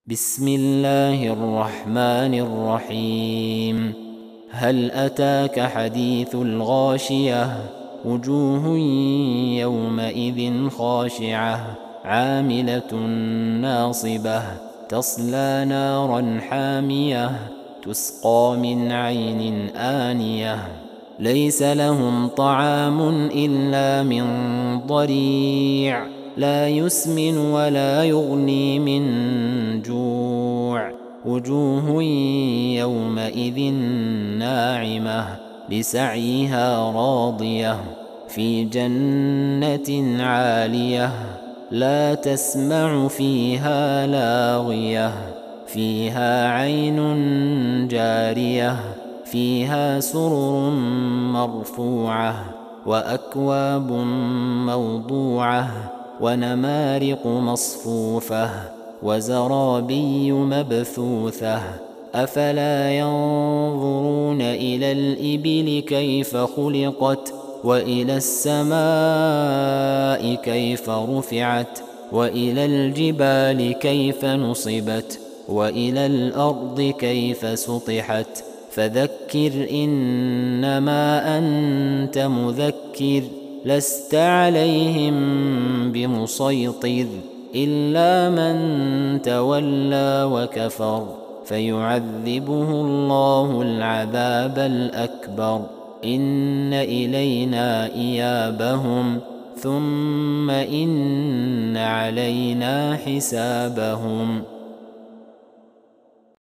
بسم الله الرحمن الرحيم. هل أتاك حديث الغاشية؟ وجوه يومئذ خاشعة عاملة ناصبة تصلى نارا حامية تسقى من عين آنية ليس لهم طعام إلا من ضريع لا يسمن ولا يغني من جوع. وجوه يومئذ ناعمة لسعيها راضية في جنة عالية لا تسمع فيها لاغية فيها عين جارية فيها سرر مرفوعة وأكواب موضوعة ونمارق مصفوفة وزرابي مبثوثة أفلا ينظرون إلى الإبل كيف خلقت وإلى السماء كيف رفعت وإلى الجبال كيف نصبت وإلى الأرض كيف سطحت فذكر إنما أنت مذكر لست عليهم بمسيطر إلا من تولى وكفر فيعذبه الله العذاب الأكبر إن إلينا إيابهم ثم إن علينا حسابهم.